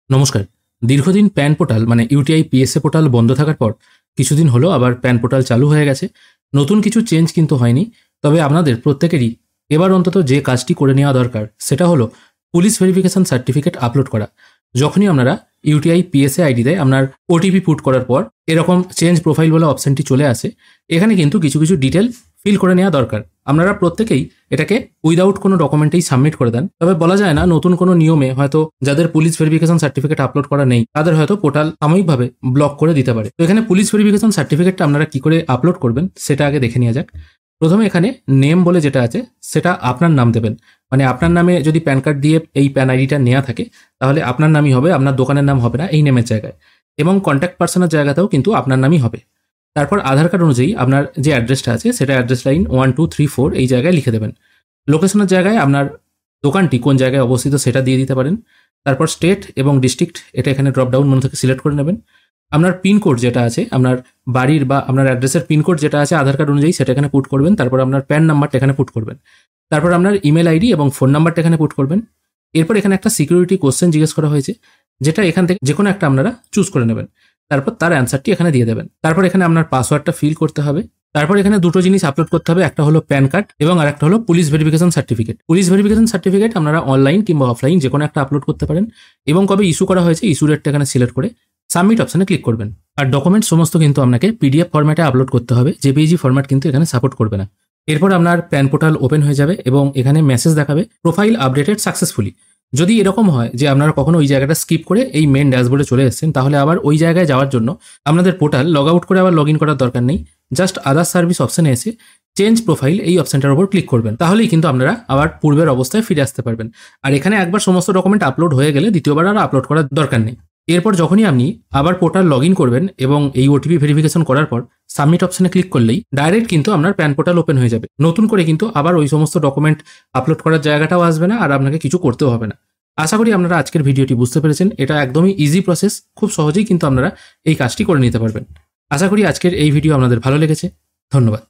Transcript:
নমস্কার। দীর্ঘদিন PAN portal মানে ইউটিআই পিএসএ পোর্টাল বন্ধ থাকার পর কিছুদিন হলো আবার প্যান পোর্টাল চালু হয়ে গেছে। নতুন কিছু চেঞ্জ কিন্তু হয়নি, তবে আপনাদের প্রত্যেকেরই এবার অন্তত যে কাজটি করে নেওয়া দরকার সেটা হলো পুলিশ ভেরিফিকেশন সার্টিফিকেট আপলোড করা। যখনই আপনারা ইউটিআই পিএসএ আইডিতে আপনার ওটিপি পুট করার পর এরকম চেঞ্জ প্রোফাইল বলে অপশনটি চলে আসে, এখানে কিন্তু কিছু কিছু ডিটেল ফিল করে নেওয়া দরকার। আপনারা প্রত্যেকেই এটাকে উইদাউট কোনো ডকুমেন্টেই সাবমিট করে দেন। তবে বলা যায় না, নতুন কোনো নিয়মে হয়তো যাদের পুলিশ ভেরিফিকেশন সার্টিফিকেট আপলোড করা নেই তাদের হয়তো পোর্টাল সাময়িকভাবে ব্লক করে দিতে পারে। তো এখানে পুলিশ ভেরিফিকেশন সার্টিফিকেটটা আপনারা কি করে আপলোড করবেন সেটা আগে দেখে নেওয়া যাক। প্রথমে এখানে নেম বলে যেটা আছে সেটা আপনার নাম দেবেন। মানে আপনার নামে যদি প্যান কার্ড দিয়ে এই প্যান আইডিটা নেওয়া থাকে তাহলে আপনার নামই হবে, আপনার দোকানের নাম হবে না এই নেমের জায়গায়। এবং কন্ট্যাক্ট পার্সনের জায়গাতেও কিন্তু আপনার নামই হবে। তারপর আধার কার্ড অনুযায়ী আপনার যে অ্যাড্রেসটা আছে সেটা অ্যাড্রেস লাইন 1 2 3 4 এই জায়গায় লিখে দেবেন। লোকেশনের জায়গায় আপনার দোকানটি কোন জায়গায় অবস্থিত সেটা দিয়ে দিতে পারেন। তারপর স্টেট এবং ডিস্ট্রিক্ট এটা এখানে ড্রপ ডাউন মেনু থেকে সিলেক্ট করে নেবেন। আপনার পিনকোড যেটা আছে, আপনার বাড়ির বা আপনার অ্যাড্রেসের পিনকোড যেটা আছে আধার কার্ড অনুযায়ী সেটা এখানে পুট করবেন। তারপর আপনার প্যান নাম্বারটা এখানে পুট করবেন। তারপর আপনার ইমেল আইডি এবং ফোন নাম্বারটা এখানে পুট করবেন। এরপর এখানে একটা সিকিউরিটি কোশ্চেন জিজ্ঞেস করা হয়েছে, যেটা এখান থেকে যে কোনো একটা আপনারা চুজ করে নেবেন। তারপর তার অ্যান্সারটি এখানে দিয়ে দেবেন। তারপর এখানে আপনার পাসওয়ার্ডটা ফিল করতে হবে। তারপর এখানে দুটো জিনিস আপলোড করতে হবে, একটা হলো প্যান কার্ড এবং আরেকটা হলো police verification certificate. Police verification certificate আপনারা অনলাইন কিংবা অফলাইন যে কোনো একটা আপলোড করতে পারেন এবং কবে ইস্যু করা হয়েছে ইস্যু ডেটটা এখানে সিলেক্ট করে সাবমিট অপশনে ক্লিক করবেন। আর ডকুমেন্ট সমস্ত কিন্তু আপনাকে পিডিএফ ফরম্যাটে আপলোড করতে হবে, জেপিইজি ফরম্যাট কিন্তু এখানে সাপোর্ট করবে না। এরপর আপনার প্যান পোর্টাল ওপেন হয়ে যাবে এবং এখানে মেসেজ দেখাবে প্রোফাইল আপডেটেড সাকসেসফুলি। যদি এরকম হয় যে আপনারা কখনো ওই জায়গাটা স্কিপ করে এই মেন ড্যাশবোর্ডে চলে এসেছেন, তাহলে আবার ওই জায়গায় যাওয়ার জন্য আপনাদের পোর্টাল লগ আউট করে আবার লগ ইন করার দরকার নেই। জাস্ট আদার সার্ভিস অপশনে এসে চেঞ্জ প্রোফাইল এই অপশনটার উপর ক্লিক করবেন, তাহলেই কিন্তু আপনারা আবার পূর্বের অবস্থায় ফিরে আসতে পারবেন। আর এখানে একবার সমস্ত ডকুমেন্ট আপলোড হয়ে গেলে দ্বিতীয়বার আর আপলোড করার দরকার নেই। এরপর যখনই আপনি আবার পোর্টাল লগ ইন করবেন এবং এই ওটিপি ভেরিফিকেশন করার পর সাবমিট অপশনে ক্লিক করলেই ডাইরেক্ট কিন্তু আপনার প্যান পোর্টাল ওপেন হয়ে যাবে। নতুন করে কিন্তু আবার ওই সমস্ত ডকুমেন্ট আপলোড করার জায়গাটাও আসবে না আর আপনাকে কিছু করতেও হবে না। আশা করি আপনারা আজকের ভিডিওটি বুঝতে পেরেছেন। এটা একদমই ইজি প্রসেস, খুব সহজেই কিন্তু আপনারা এই কাজটি করে নিতে পারবেন। আশা করি আজকের এই ভিডিও আপনাদের ভালো লেগেছে। ধন্যবাদ।